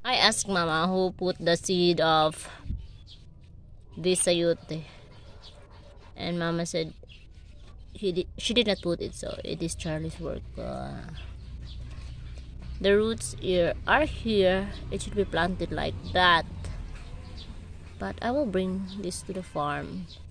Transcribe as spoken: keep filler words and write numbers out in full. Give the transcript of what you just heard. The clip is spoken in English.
I asked Mama who put the seed of this sayote, and Mama said he did, she did not put it, so it is Charlie's work. Uh, the roots here are here. It should be planted like that, but I will bring this to the farm